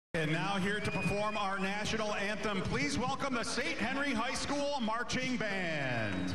And now here to perform our national anthem, please welcome the St. Henry High School Marching Band.